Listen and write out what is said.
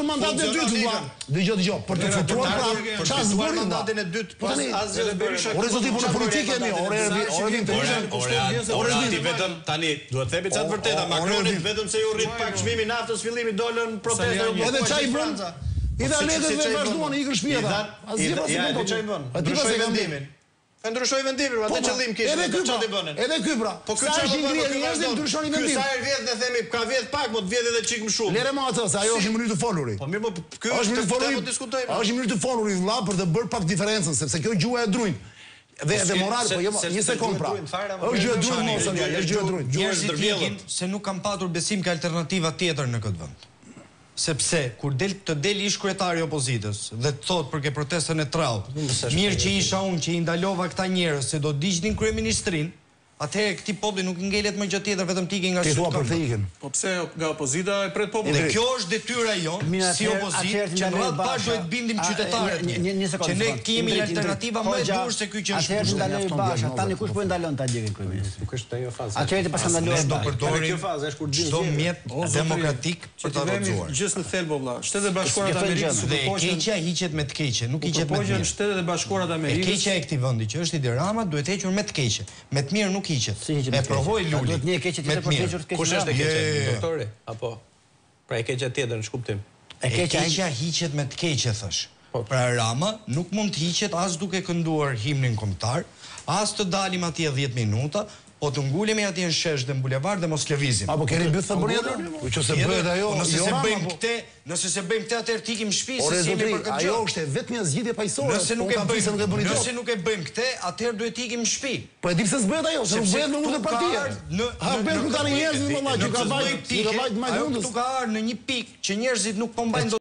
në mandatin e dytë vëlla. Dëgjoj, për të futuar prapë, çfarë zgjori mandatin e dytë pas asgjë Berisha. Ore zoti punë politike mi, ore ti vetëm tani duhet themi çfarë vërteta Macronit vetëm se ju rrit pak çmimi naftës fillimi dolën protesta. Edhe çai bën. Italianët dhe vazhduan i ikën shtëpia. Asgjë pas e bën. Çai bën. Ndryshoi vendimin. Ndryshoi vendimin, atë qëllim kishte, çfarë bënin? Edhe ky pra. Po ky çfarë ngrihen njerëzit ndryshoni vendimin. Ky sa herë vjet ne themi ka vjet pak, po të vjet edhe çik më shumë. Lere më atë, se ajo është një mënyrë të folurit. Po mirë, po ky është mënyrë të folurit. Diskutojmë. Është një mënyrë të folurit vëlla për të bërë pak diferencën, sepse kjo gjuha e drujt. Dhe moral, po jo, një sekond pra. Është gjë e drujt mos, është gjë e drujt. Njerëzit ikin se nuk kanë patur besim ka alternativa tjetër në këtë vend. Sepse kur të del ish kryetari i opozitës dhe të thot për ke protestën e trautë, mirë që isha unë që i ndalova këta njerëz se do digjnin kryeministrin, atëherë këtij populli nuk i ngelet më gjë tjetër vetëm t'i nga shtypja. Po pse nga opozita e pret popullin? Dhe kjo është detyra jonë si opozitë që në radhë parë duhet bindim qytetarët. Që ne kemi një alternativë më e durë se ky që është. Atëherë ndaloi Basha, tani kush po e ndalon ta djegin kryeministrin? Nuk është ajo faza. Atëherë pas ndaloi do përdorim çdo mjet demokratik për ta rrotzuar. Gjithë në thelb vëlla. Shtetet e Bashkuara të Amerikës dhe keqja hiqet me të keqe, nuk hiqet me të mirë. Shtetet e Bashkuara të Amerikës. Keqja e këtij vendi që është Edi Rama duhet hequr me të keqe. Me të mirë nuk hiqet. E provoi Luli. Duhet një keqe tjetër për të hequr të keqen. Kush është e keqja, doktori? Apo pra e keqja tjetër në ç'kuptim? E keqja hiqet me të keqe thash. Pra Rama nuk mund të hiqet as duke kënduar himnin kombëtar, as të dalim atje 10 minuta, po të ngulemi atje në shesh dhe në bulevard dhe mos lëvizim. Apo keni mbyll thëmbën tjetër? Që se bëhet ajo, nëse se bëjmë këtë, nëse se bëjmë këtë atëherë tikim shtëpi se jemi për këtë gjë. Ajo është vetëm një zgjidhje paqësore. Nëse nuk e bëjmë këtë, atëherë duhet tikim shtëpi. Po e di pse s'bëhet ajo, se nuk bëhet në urdhër partie. Ha bëhet ku tani njerëzit më që ka vajt, që ka vajt më hundës. Ajo ka ardhur në një pikë që njerëzit nuk po mbajnë